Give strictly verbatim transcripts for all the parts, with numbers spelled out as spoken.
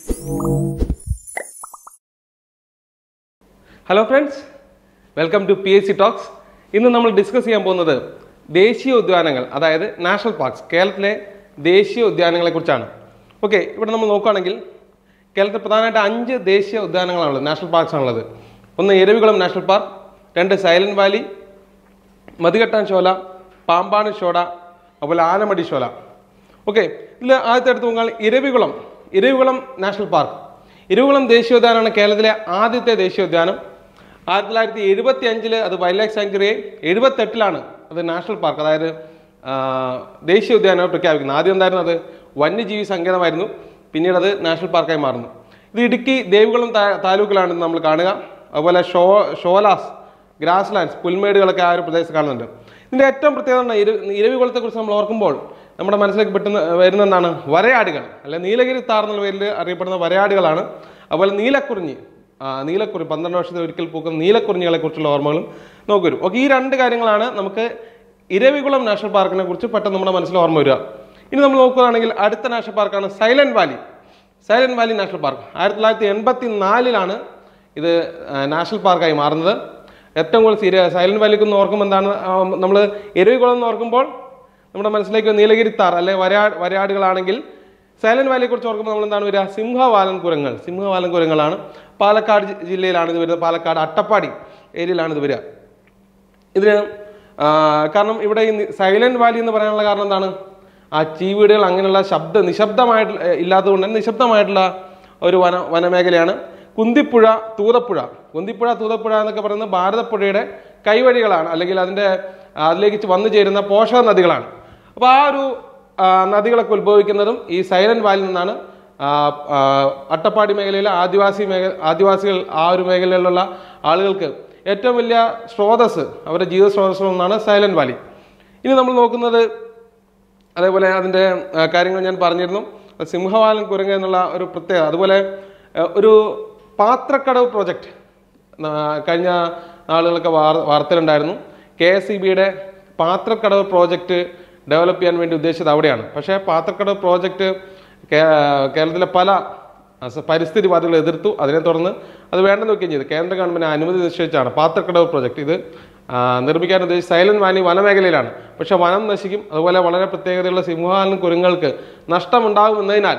Hello friends, welcome to P S C talks. ഇന്ന് നമ്മൾ discuss ചെയ്യാൻ പോകുന്നത് ദേശീയ ഉദ്യാനങ്ങൾ, അതായത് നാഷണൽ പാർക്സ്, കേരളത്തിലെ ദേശീയ ഉദ്യാനങ്ങളെ കുറിച്ചാണ്. ഓക്കെ, ഇവിടെ നമ്മൾ നോക്കുകയാണെങ്കിൽ കേരളത്തിൽ പ്രധാനമായിട്ട് അഞ്ച് ദേശീയ ഉദ്യാനങ്ങളാണുള്ളത്, നാഷണൽ പാർക്സ് ആണുള്ളത്. ഒന്ന് ഇരവികുളം നാഷണൽ പാർക്ക്, രണ്ട് സൈലന്റ് വാലി, മതികെട്ടാൻ ഷോല, പാമ്പാണ് ഷോല, അതുപോലെ ആനമടി ഷോല. ഓക്കെ, ഇതിൽ ആദ്യത്തെ എടുത്ത് നോക്കാൻ ഇരവികുളം ഇരവികുളം നാഷണൽ പാർക്ക്. ഇരവികുളം ദേശീയോദ്യാനമാണ് കേരളത്തിലെ ആദ്യത്തെ ദേശീയോദ്യാനം. ആയിരത്തി തൊള്ളായിരത്തി എഴുപത്തി അഞ്ചില് അത് വൈൽഡ് ലൈഫ് സാങ്ച്വറി, എഴുപത്തെട്ടിലാണ് അത് നാഷണൽ പാർക്ക്, അതായത് ദേശീയോദ്യാനമായി പ്രഖ്യാപിക്കുന്നത്. ആദ്യം എന്തായിരുന്നു, അത് വന്യജീവി സങ്കേതമായിരുന്നു, പിന്നീട് അത് നാഷണൽ പാർക്കായി മാറുന്നു. ഇത് ഇടുക്കി ദേവികുളം താലൂക്കിലാണ് നമ്മൾ കാണുക. അതുപോലെ ഷോ ഷോലാസ് ഗ്രാസ് ലാൻഡ്സ്, പുൽമേടുകളൊക്കെ ആ ഒരു പ്രദേശത്ത് കാണുന്നുണ്ട്. ഇതിൻ്റെ ഏറ്റവും പ്രത്യേകത ഇര ഇരവികുളത്തെക്കുറിച്ച് നമ്മൾ ഓർക്കുമ്പോൾ നമ്മുടെ മനസ്സിലേക്ക് പെട്ടെന്ന് വരുന്നതാണ് വരയാടുകൾ, അല്ലെ നീലഗിരി താർ എന്നുള്ള പേരിൽ അറിയപ്പെടുന്ന വരയാടുകളാണ്. അതുപോലെ നീലക്കുറിഞ്ഞി, നീലക്കുറി പന്ത്രണ്ട് വർഷത്തിൽ ഒരിക്കൽ പൂക്കുന്ന നീലക്കുറിഞ്ഞികളെ കുറിച്ചുള്ള ഓർമ്മകളും നമുക്ക് വരും. ഓക്കെ, ഈ രണ്ട് കാര്യങ്ങളാണ് നമുക്ക് ഇരവികുളം നാഷണൽ പാർക്കിനെ കുറിച്ച് പെട്ടെന്ന് നമ്മുടെ മനസ്സിൽ ഓർമ്മ വരിക. ഇനി നമ്മൾ നോക്കുകയാണെങ്കിൽ അടുത്ത നാഷണൽ പാർക്കാണ് silent valley. Silent valley national park ആയിരത്തി തൊള്ളായിരത്തി എൺപത്തി നാലിലാണ് ഇത് നാഷണൽ പാർക്കായി മാറുന്നത്. ഏറ്റവും കൂടുതൽ സീരിയ സൈലന്റ് വാലിക്ക് ഒന്ന് ഓർക്കുമ്പോൾ എന്താണ്, നമ്മൾ ഇരവികുളം എന്ന് ഓർക്കുമ്പോൾ നമ്മുടെ മനസ്സിലേക്ക് നീലഗിരി താർ അല്ലെ വരയാ വരയാടുകളാണെങ്കിൽ സൈലന്റ് വാലിയെ കുറിച്ച് ഓർക്കുമ്പോൾ നമ്മൾ എന്താണ് വരിക, സിംഹവാലൻ കുരങ്ങൾ. സിംഹവാലൻ കുരങ്ങളാണ്. പാലക്കാട് ജില്ലയിലാണ് ഇത് വരുന്നത്. പാലക്കാട് അട്ടപ്പാടി ഏരിയയിലാണ് ഇത് വരിക. ഇതിന് കാരണം ഇവിടെ ഈ സൈലന്റ് വാലി എന്ന് പറയാനുള്ള കാരണം എന്താണ്, ആ ചീവീടുകൾ അങ്ങനെയുള്ള ശബ്ദ നിശബ്ദമായിട്ട് ഇല്ലാത്തതുകൊണ്ട് തന്നെ നിശബ്ദമായിട്ടുള്ള ഒരു വന വനമേഖലയാണ്. കുന്തിപ്പുഴ, തൂതപ്പുഴ. കുന്തിപ്പുഴ, തൂതപ്പുഴ എന്നൊക്കെ പറയുന്നത് ഭാരതപ്പുഴയുടെ കൈവഴികളാണ്, അല്ലെങ്കിൽ അതിൻ്റെ അതിലേക്ക് വന്നു ചേരുന്ന പോഷക നദികളാണ്. അപ്പോൾ ആ ഒരു നദികളൊക്കെ ഉത്ഭവിക്കുന്നതും ഈ സൈലന്റ് വാലിയിൽ നിന്നാണ്. അട്ടപ്പാടി മേഖലയിലെ ആദിവാസി മേഖല ആദിവാസികൾ ആ ഒരു മേഖലയിലുള്ള ആളുകൾക്ക് ഏറ്റവും വലിയ സ്രോതസ്, അവരുടെ ജീവിത സ്രോതസ്സൊന്നാണ് സൈലന്റ് വാലി. ഇനി നമ്മൾ നോക്കുന്നത്, അതേപോലെ അതിൻ്റെ കാര്യങ്ങൾ ഞാൻ പറഞ്ഞിരുന്നു, സിംഹവാലൻ കുരങ്ങ് എന്നുള്ള ഒരു പ്രത്യേകത. അതുപോലെ ഒരു പാത്രക്കടവ് പ്രോജക്റ്റ് കഴിഞ്ഞ നാളുകളൊക്കെ വാർ വാർത്തയിലുണ്ടായിരുന്നു. കെ എസ് ഇ ബിയുടെ പാത്രക്കടവ് പ്രോജക്റ്റ് ഡെവലപ്പ് ചെയ്യാൻ വേണ്ടി ഉദ്ദേശിച്ചത് അവിടെയാണ്. പക്ഷേ പാത്രക്കടവ് പ്രോജക്റ്റ് കേരളത്തിലെ പല പരിസ്ഥിതിവാദികൾ എതിർത്തു. അതിനെ തുടർന്ന് അത് വേണ്ടെന്ന് വെക്കുകയും ചെയ്തു. കേന്ദ്ര ഗവൺമെൻറ് അനുമതി നിശ്ചയിച്ചാണ് പാത്രക്കടവ് പ്രോജക്റ്റ് ഇത് നിർമ്മിക്കാൻ ഉദ്ദേശിച്ച്. സൈലന്റ് വാലി വനമേഖലയിലാണ്, പക്ഷേ വനം നശിക്കും. അതുപോലെ വളരെ പ്രത്യേകതയുള്ള സിംഹവാലൻ കുരങ്ങൾക്ക് നഷ്ടമുണ്ടാകും എന്നതിനാൽ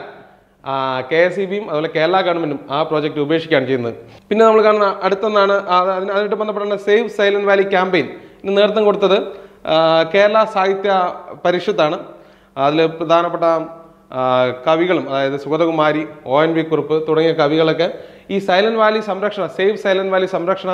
കെ എസ് ഇ ബിയും അതുപോലെ കേരള ഗവൺമെൻറ്റും ആ പ്രോജക്റ്റ് ഉപേക്ഷിക്കുകയാണ് ചെയ്യുന്നത്. പിന്നെ നമ്മൾ കാണുന്ന അടുത്തൊന്നാണ് അതിന് അതിനായിട്ട് ബന്ധപ്പെട്ട സേവ് സൈലന്റ് വാലി ക്യാമ്പയിൻ. ഇതിന് നേതൃത്വം കൊടുത്തത് കേരള സാഹിത്യ പരിഷത്താണ്. അതിൽ പ്രധാനപ്പെട്ട കവികളും, അതായത് Sugathakumari, O N V Kurup തുടങ്ങിയ കവികളൊക്കെ ഈ സൈലന്റ് വാലി സംരക്ഷണ സേവ് സൈലന്റ് വാലി സംരക്ഷണ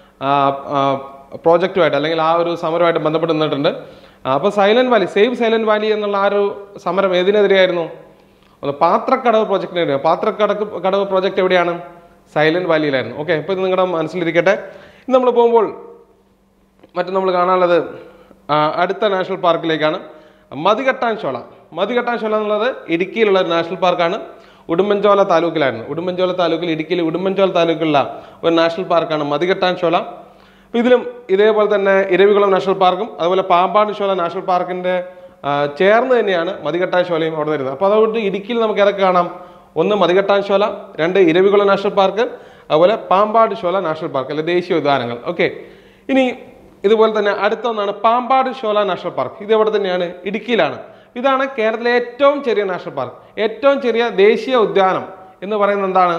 പ്രോജക്റ്റുമായിട്ട് അല്ലെങ്കിൽ ആ ഒരു സമരമായിട്ട് ബന്ധപ്പെട്ട് നിന്നിട്ടുണ്ട്. അപ്പോൾ silent valley save silent valley എന്നുള്ള ആ ഒരു സമരം ഏതിനെതിരെയായിരുന്നു? പാത്രക്കടവ് പ്രോജക്റ്റിനെതിരെ. പാത്രക്കടവ് കടവ് പ്രോജക്റ്റ് എവിടെയാണ്? സൈലന്റ് വാലിയിലായിരുന്നു. ഓക്കെ, ഇപ്പോൾ ഇത് നിങ്ങളുടെ മനസ്സിലിരിക്കട്ടെ. ഇന്ന് നമ്മൾ പോകുമ്പോൾ മറ്റും നമ്മൾ കാണാനുള്ളത് അടുത്ത നാഷണൽ പാർക്കിലേക്കാണ്. മതികെട്ടാൻ ഷോല. മതികെട്ടാൻ ഷോല എന്നുള്ളത് ഇടുക്കിയിലുള്ള ഒരു നാഷണൽ പാർക്കാണ്. ഉടുമ്പൻചോല താലൂക്കിലായിരുന്നു. ഉടുമ്പൻചോല താലൂക്കിൽ, ഇടുക്കിയിൽ ഉടുമ്പൻചോല താലൂക്കിലുള്ള ഒരു നാഷണൽ പാർക്കാണ് മതികെട്ടാൻ ഷോല. അപ്പോൾ ഇതിലും ഇതേപോലെ തന്നെ ഇരവികുളം നാഷണൽ പാർക്കും അതുപോലെ പാമ്പാട് ഷോല നാഷണൽ പാർക്കിൻ്റെ ചേർന്ന് തന്നെയാണ് മതികെട്ടാൻ ഷോലയും അവിടെ വരുന്നത്. അപ്പോൾ അതുകൊണ്ട് ഇടുക്കിയിൽ നമുക്ക് ഏതൊക്കെ കാണാം? ഒന്ന് മതികെട്ടാൻ ഷോല, രണ്ട് ഇരവികുളം നാഷണൽ പാർക്ക്, അതുപോലെ പാമ്പാട് ഷോല നാഷണൽ പാർക്ക് അല്ലെ ദേശീയ ഉദ്യാനങ്ങൾ. ഓക്കെ, ഇനി ഇതുപോലെ തന്നെ അടുത്ത ഒന്നാണ് പാമ്പാട് ഷോല നാഷണൽ പാർക്ക്. ഇത് എവിടെ തന്നെയാണ്? ഇടുക്കിയിലാണ്. ഇതാണ് കേരളത്തിലെ ഏറ്റവും ചെറിയ നാഷണൽ പാർക്ക്. ഏറ്റവും ചെറിയ ദേശീയ ഉദ്യാനം എന്ന് പറയുന്നത് എന്താണ്?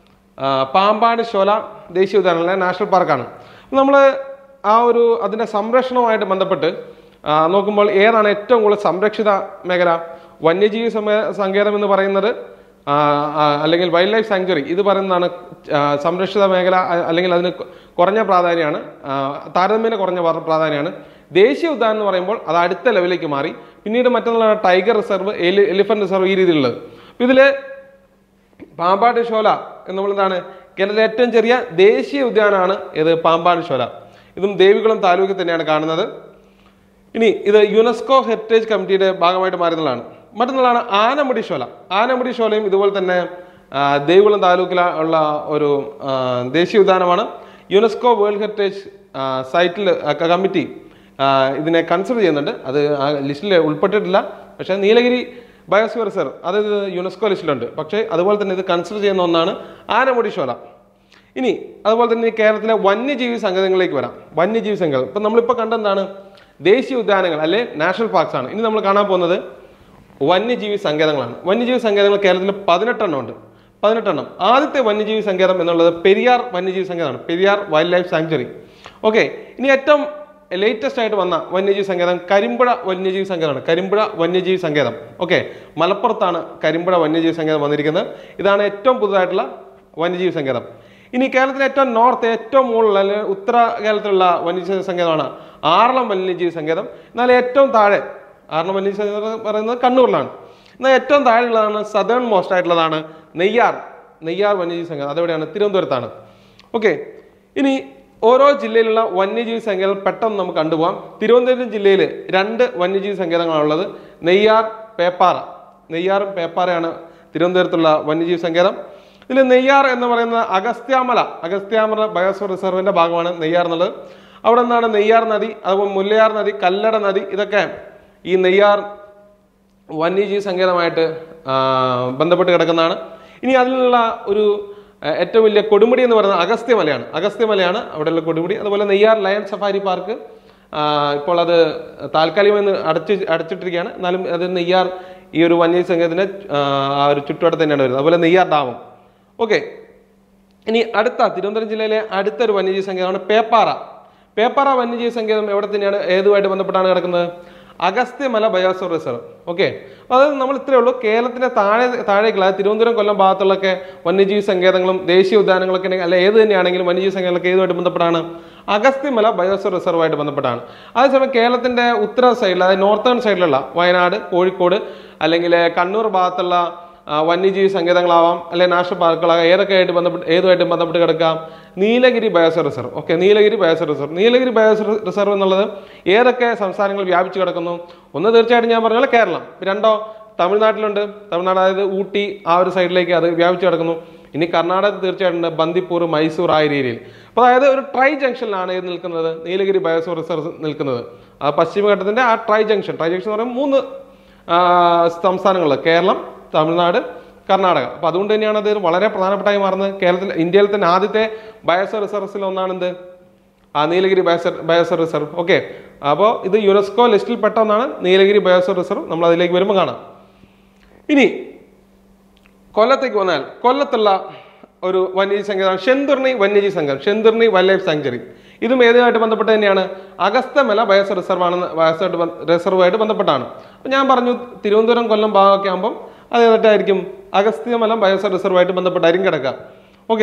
പാമ്പാട് ഷോല ദേശീയ ഉദ്യാനം അല്ലെ നാഷണൽ പാർക്കാണ്. നമ്മൾ ആ ഒരു അതിൻ്റെ സംരക്ഷണവുമായിട്ട് ബന്ധപ്പെട്ട് നോക്കുമ്പോൾ ഏതാണ് ഏറ്റവും കൂടുതൽ സംരക്ഷിത മേഖല? വന്യജീവി സങ്കേതം എന്ന് പറയുന്നത് അല്ലെങ്കിൽ വൈൽഡ് ലൈഫ് സാങ്ച്വറി ഇത് പറയുന്നതാണ് സംരക്ഷിത മേഖല, അല്ലെങ്കിൽ അതിന് കുറഞ്ഞ പ്രാധാന്യമാണ്, താരതമ്യേന കുറഞ്ഞ പ്രാധാന്യമാണ്. ദേശീയ ഉദ്യാനം എന്ന് പറയുമ്പോൾ അത് അടുത്ത ലെവലിലേക്ക് മാറി. പിന്നീട് മറ്റൊന്നുള്ള ടൈഗർ റിസർവ്, എലി എലിഫന്റ് റിസർവ് ഈ രീതിയിലുള്ളത്. ഇതിൽ പാമ്പാട് ഷോല എന്നുള്ളതാണ് കേരളത്തിലെ ഏറ്റവും ചെറിയ ദേശീയ ഉദ്യാനമാണ് ഇത് പാമ്പാട് ഷോല. ഇതും ദേവികുളം താലൂക്കിൽ തന്നെയാണ് കാണുന്നത്. ഇനി ഇത് യുനെസ്കോ ഹെറിറ്റേജ് കമ്മിറ്റിയുടെ ഭാഗമായിട്ട് മാറുന്നതാണ്. മറ്റൊന്നുള്ളതാണ് ആനമുടി ഷോല. ആനമുടി ഷോലയും ഇതുപോലെ തന്നെ ദേവികുളം താലൂക്കിൽ ഉള്ള ഒരു ദേശീയ ഉദ്യാനമാണ്. യുനെസ്കോ വേൾഡ് ഹെറിറ്റേജ് സൈറ്റിൽ കമ്മിറ്റി ഇതിനെ കൺസിഡർ ചെയ്യുന്നുണ്ട്. അത് ആ ലിസ്റ്റിൽ ഉൾപ്പെട്ടിട്ടില്ല. പക്ഷേ നീലഗിരി ബയോസ്ഫിയർ റിസർവ്, അത് യുനെസ്കോ ലിസ്റ്റിലുണ്ട്. പക്ഷേ അതുപോലെ തന്നെ ഇത് കൺസിഡർ ചെയ്യുന്ന ഒന്നാണ് ആനമുടി ഷോല. ഇനി അതുപോലെ തന്നെ കേരളത്തിലെ വന്യജീവി സങ്കേതങ്ങളിലേക്ക് വരാം. വന്യജീവി സങ്കേതം ഇപ്പം നമ്മളിപ്പോൾ കണ്ടെന്താണ് ദേശീയ ഉദ്യാനങ്ങൾ അല്ലെ നാഷണൽ പാർക്സ് ആണ്. ഇനി നമ്മൾ കാണാൻ പോകുന്നത് വന്യജീവി സങ്കേതങ്ങളാണ്. വന്യജീവി സങ്കേതങ്ങൾ കേരളത്തിൽ പതിനെട്ടെണ്ണം ഉണ്ട്. പതിനെട്ടെണ്ണം. ആദ്യത്തെ വന്യജീവി സങ്കേതം എന്നുള്ളത് പെരിയാർ വന്യജീവി സങ്കേതമാണ്, Periyar wildlife sanctuary. Okay, ഇനി ഏറ്റവും ലേറ്റസ്റ്റ് ആയിട്ട് വന്ന വന്യജീവി സങ്കേതം കരിമ്പുഴ വന്യജീവി സങ്കേതമാണ്. കരിമ്പുഴ വന്യജീവി സങ്കേതം. ഓക്കെ, മലപ്പുറത്താണ് കരിമ്പുഴ വന്യജീവി സങ്കേതം വന്നിരിക്കുന്നത്. ഇതാണ് ഏറ്റവും പുതുതായിട്ടുള്ള വന്യജീവി സങ്കേതം. ഇനി കേരളത്തിലെ ഏറ്റവും നോർത്ത്, ഏറ്റവും മുകളിലുള്ള അല്ലെങ്കിൽ ഉത്തര കേരളത്തിലുള്ള വന്യജീവി സങ്കേതമാണ് ആറളം വന്യജീവി സങ്കേതം. എന്നാൽ ഏറ്റവും താഴെ ആറളം വന്യജീവി സങ്കേതം പറയുന്നത് കണ്ണൂരിലാണ്. എന്നാൽ ഏറ്റവും താഴെയുള്ളതാണ് സദേൺ മോസ്റ്റ് ആയിട്ടുള്ളതാണ് നെയ്യാർ നെയ്യാർ വന്യജീവി സങ്കേതം. അതെവിടെയാണ്? തിരുവനന്തപുരത്താണ്. ഓക്കെ, ഇനി ഓരോ ജില്ലയിലുള്ള വന്യജീവി സങ്കേതം പെട്ടെന്ന് നമുക്ക് കണ്ടുപോകാം. തിരുവനന്തപുരം ജില്ലയിൽ രണ്ട് വന്യജീവി സങ്കേതങ്ങളാണുള്ളത്, നെയ്യാർ, പേപ്പാറ. നെയ്യാറും പേപ്പാറയാണ് തിരുവനന്തപുരത്തുള്ള വന്യജീവി സങ്കേതം. ഇതിൽ നെയ്യാർ എന്ന് പറയുന്ന അഗസ്ത്യാമല അഗസ്ത്യാമല ബയോസ്ഫിയർ റിസർവിന്റെ ഭാഗമാണ് നെയ്യാർ എന്നുള്ളത്. അവിടെ നിന്നാണ് നെയ്യാർ നദി, അതുപോലെ മുല്ലയാർ നദി, കല്ലട നദി, ഇതൊക്കെ ഈ നെയ്യാർ വന്യജീവി സങ്കേതമായിട്ട് ബന്ധപ്പെട്ട് കിടക്കുന്നതാണ്. ഇനി അതിലുള്ള ഒരു ഏറ്റവും വലിയ കൊടുമുടി എന്ന് പറയുന്നത് അഗസ്ത്യമലയാണ്. അഗസ്ത്യമലയാണ് അവിടെയുള്ള കൊടുമുടി. അതുപോലെ നെയ്യാർ ലയൺ സഫാരി പാർക്ക് ഇപ്പോൾ അത് താൽക്കാലികമായി അടച്ച് അടച്ചിട്ടിരിക്കുകയാണ്. എന്നാലും അത് നെയ്യാർ ഈ ഒരു വന്യജീവി സങ്കേതത്തിന്റെ ആ ഒരു ചുറ്റുവട്ടത്ത് തന്നെയാണ് വരുന്നത്. അതുപോലെ നെയ്യാർ ഡാമും. ഓക്കെ, ഇനി അടുത്ത തിരുവനന്തപുരം ജില്ലയിലെ അടുത്തൊരു വന്യജീവി സങ്കേതമാണ് പേപ്പാറ. പേപ്പാറ വന്യജീവി സങ്കേതം എവിടെ തന്നെയാണ്, ഏതുമായിട്ട് ബന്ധപ്പെട്ടാണ് കിടക്കുന്നത്? Agasthyamala biosphere reserve. ഓക്കെ, അതായത് നമ്മൾ ഇത്രയേ ഉള്ളൂ. കേരളത്തിന്റെ താഴെ താഴേക്കുള്ള തിരുവനന്തപുരം, കൊല്ലം ഭാഗത്തുള്ളൊക്കെ വന്യജീവി സങ്കേതങ്ങളും ദേശീയ ഉദ്യാനങ്ങളൊക്കെ അല്ല ഏത് തന്നെയാണെങ്കിലും വന്യജീവി സങ്കേതങ്ങളൊക്കെ ഏതുമായിട്ട് ബന്ധപ്പെട്ടാണ്? അഗസ്ത്യമല ബയോസ്ഫിയർ റിസർവായിട്ട് ബന്ധപ്പെട്ടാണ്. അതേസമയം കേരളത്തിന്റെ ഉത്തര സൈഡിൽ, അതായത് നോർത്തേൺ സൈഡിലുള്ള വയനാട്, കോഴിക്കോട് അല്ലെങ്കിൽ കണ്ണൂർ ഭാഗത്തുള്ള വന്യജീവി സങ്കേതങ്ങളാവാം, അല്ലെങ്കിൽ നാഷണൽ പാർക്കുകളാകാം, ഏതൊക്കെ ആയിട്ട് ബന്ധപ്പെട്ട് ഏതുമായിട്ട് ബന്ധപ്പെട്ട് കിടക്കാം? Nilgiri biosphere reserve. Okay, Nilgiri biosphere reserve. Nilgiri biosphere reserve എന്നുള്ളത് ഏതൊക്കെ സംസ്ഥാനങ്ങൾ വ്യാപിച്ചു കിടക്കുന്നു? ഒന്ന് തീർച്ചയായിട്ടും ഞാൻ പറഞ്ഞാൽ കേരളം. രണ്ടോ തമിഴ്നാട്ടിലുണ്ട്, തമിഴ്നാട് അതായത് ഊട്ടി ആ ഒരു സൈഡിലേക്ക് അത് വ്യാപിച്ചു കിടക്കുന്നു. ഇനി കർണാടകത്തിൽ തീർച്ചയായിട്ടും ബന്ദിപ്പൂർ, മൈസൂർ ആ ഏരിയയിൽ. അപ്പോൾ അതായത് ഒരു ട്രൈ ജംഗ്ഷനിലാണ് ഇത് നിൽക്കുന്നത്, നീലഗിരി ബയോസ്ഫിയർ റിസർവ് നിൽക്കുന്നത്. ആ പശ്ചിമഘട്ടത്തിന്റെ ആ ട്രൈ ജംഗ്ഷൻ ട്രൈ ജംഗ്ഷൻ എന്ന് പറയുമ്പോൾ മൂന്ന് സംസ്ഥാനങ്ങൾ, കേരളം, തമിഴ്നാട്, കർണാടക. അപ്പോൾ അതുകൊണ്ട് തന്നെയാണ് അത് വളരെ പ്രധാനപ്പെട്ടായി മാറുന്നത്. കേരളത്തിൽ ഇന്ത്യയിൽ തന്നെ ആദ്യത്തെ ബയോസ്ഫിയർ റിസർവ്സിൽ ഒന്നാണെന്ത്? ആ Nilgiri biosphere biosphere reserve. Okay, അപ്പോൾ ഇത് യുനെസ്കോ ലിസ്റ്റിൽ പെട്ട ഒന്നാണ് നീലഗിരി ബയോസ്ഫിയർ റിസർവ്. നമ്മൾ അതിലേക്ക് വരുമ്പോൾ കാണാം. ഇനി കൊല്ലത്തേക്ക് വന്നാൽ കൊല്ലത്തുള്ള ഒരു വന്യജീവി സങ്കേതമാണ് ശെന്തുർണി വന്യജീവി സങ്കേതം, ശെന്തുർണി വൈൽഡ് ലൈഫ് സാങ്ച്വറി. ഇതും ഏതുമായിട്ട് ബന്ധപ്പെട്ട് തന്നെയാണ്? അഗസ്ത്യമല ബയോസ്ഫിയർ റിസർവ് ആണെന്ന് ബയോസ്ഫിയർ റിസർവുമായിട്ട് ബന്ധപ്പെട്ടാണ്. അപ്പം ഞാൻ പറഞ്ഞു തിരുവനന്തപുരം, കൊല്ലം ഭാഗമൊക്കെ ആകുമ്പം അത് ഏതായിട്ടായിരിക്കും? അഗസ്ത്യമല ബയോസ്ഫിയർ റിസർവുമായിട്ട് ബന്ധപ്പെട്ടായിരിക്കും കിടക്കുക. ഓക്കെ,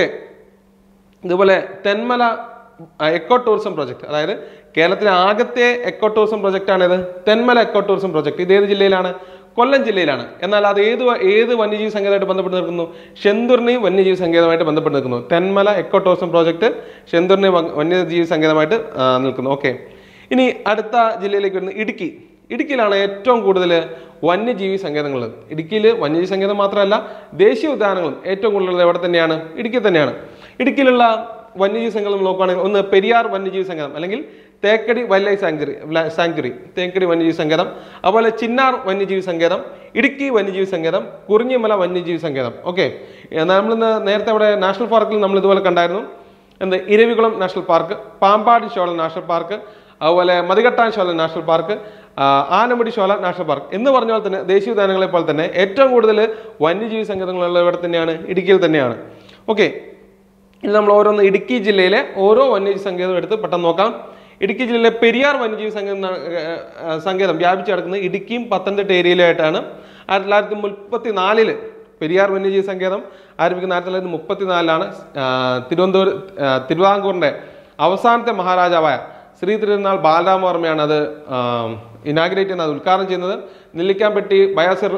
ഇതുപോലെ തെന്മല എക്കോ ടൂറിസം പ്രോജക്റ്റ്, അതായത് കേരളത്തിലെ ആദ്യത്തെ എക്കോ ടൂറിസം പ്രോജക്റ്റ് ആണിത്, തെന്മല എക്കോ ടൂറിസം പ്രോജക്റ്റ്. ഇത് ഏത് ജില്ലയിലാണ്? കൊല്ലം ജില്ലയിലാണ്. എന്നാൽ അത് ഏത് ഏത് വന്യജീവി സങ്കേതമായിട്ട് ബന്ധപ്പെട്ട് നിൽക്കുന്നു? ശെന്തുർണി വന്യജീവി സങ്കേതമായിട്ട് ബന്ധപ്പെട്ട് നിൽക്കുന്നു. Thenmala eco tourism project Shendurney വന്യജീവി സങ്കേതമായിട്ട് നിൽക്കുന്നു. ഓക്കെ, ഇനി അടുത്ത ജില്ലയിലേക്ക് വരുന്നത് ഇടുക്കി. ഇടുക്കിയിലാണ് ഏറ്റവും കൂടുതൽ വന്യജീവി സങ്കേതങ്ങൾ. ഇടുക്കിയിൽ വന്യജീവി സങ്കേതം മാത്രമല്ല ദേശീയ ഉദ്യാനങ്ങളും ഏറ്റവും കൂടുതൽ എവിടെ തന്നെയാണ്? ഇടുക്കി തന്നെയാണ്. ഇടുക്കിയിലുള്ള വന്യജീവി സങ്കേതം നോക്കുകയാണെങ്കിൽ ഒന്ന് പെരിയാർ വന്യജീവി സങ്കേതം അല്ലെങ്കിൽ Thekkady wildlife sanctuary sanctuary Thekkady വന്യജീവി സങ്കേതം, അതുപോലെ ചിന്നാർ വന്യജീവി സങ്കേതം, ഇടുക്കി വന്യജീവി സങ്കേതം, കുറിഞ്ഞിമല വന്യജീവി സങ്കേതം. ഓക്കെ, നമ്മളിന്ന് നേരത്തെ അവിടെ നാഷണൽ പാർക്കിൽ നമ്മൾ ഇതുപോലെ കണ്ടായിരുന്നു. എന്ത്? Eravikulam national park, Pambadi Shola national park, അതുപോലെ Mathikettan Shola national park, Anamudi Shola national park എന്ന് പറഞ്ഞ പോലെ തന്നെ ദേശീയ ഉദ്യാനങ്ങളെ പോലെ തന്നെ ഏറ്റവും കൂടുതൽ വന്യജീവി സങ്കേതങ്ങളുള്ള ഇവിടെ തന്നെയാണ്, ഇടുക്കിയിൽ തന്നെയാണ്. ഓക്കെ, ഇനി നമ്മൾ ഓരോന്ന് ഇടുക്കി ജില്ലയിലെ ഓരോ വന്യജീവി സങ്കേതം എടുത്ത് പെട്ടെന്ന് നോക്കാം. ഇടുക്കി ജില്ലയിലെ പെരിയാർ വന്യജീവി സങ്കേതം സങ്കേതം വ്യാപിച്ചു കിടക്കുന്നത് ഇടുക്കിയും പത്തനംതിട്ട ഏരിയയിലായിട്ടാണ്. ആയിരത്തി തൊള്ളായിരത്തി മുപ്പത്തി നാലില് പെരിയാർ വന്യജീവി സങ്കേതം ആരംഭിക്കുന്ന ആയിരത്തി തൊള്ളായിരത്തി മുപ്പത്തി നാലിലാണ് തിരുവനന്തപുരം തിരുവിതാംകൂറിന്റെ അവസാനത്തെ മഹാരാജാവായ ശ്രീ തിരുനാൾ ബാലരാമവർമ്മയാണ് അത് ഇനാഗ്രേറ്റ് ചെയ്യുന്നത്, ഉദ്ഘാടനം ചെയ്യുന്നത്. നെല്ലിക്കാമ്പെട്ടി ബയോസ്ഫിയർ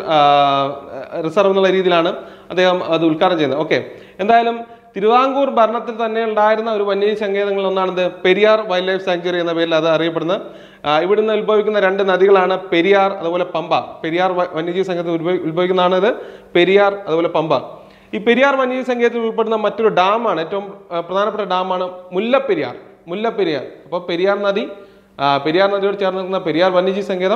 റിസർവ് എന്നുള്ള രീതിയിലാണ് അദ്ദേഹം അത് ഉദ്ഘാടനം ചെയ്യുന്നത്. ഓക്കെ, എന്തായാലും തിരുവിതാംകൂർ ഭരണത്തിൽ തന്നെ ഉണ്ടായിരുന്ന ഒരു വന്യജീവി സങ്കേതങ്ങളിൽ ഒന്നാണിത് പെരിയാർ വൈൽഡ് ലൈഫ് സാങ്ച്വറി എന്ന പേരിൽ അത് അറിയപ്പെടുന്നത്. ഇവിടുന്ന് ഉത്ഭവിക്കുന്ന രണ്ട് നദികളാണ് പെരിയാർ അതുപോലെ പമ്പ. പെരിയാർ വന്യജീവി സങ്കേതത്തിൽ ഉത്ഭവിക്കുന്നതാണ് ഇത് പെരിയാർ അതുപോലെ പമ്പ. ഈ പെരിയാർ വന്യജീവി സങ്കേതത്തിൽ ഉൾപ്പെടുന്ന മറ്റൊരു ഡാമാണ്, ഏറ്റവും പ്രധാനപ്പെട്ട ഡാമാണ് മുല്ലപ്പെരിയാർ. മുല്ലപ്പെരിയാർ അപ്പോൾ പെരിയാർ നദി, പെരിയാർ നദിയോട് ചേർന്ന് നിൽക്കുന്ന പെരിയാർ വന്യജീവി സങ്കേതം,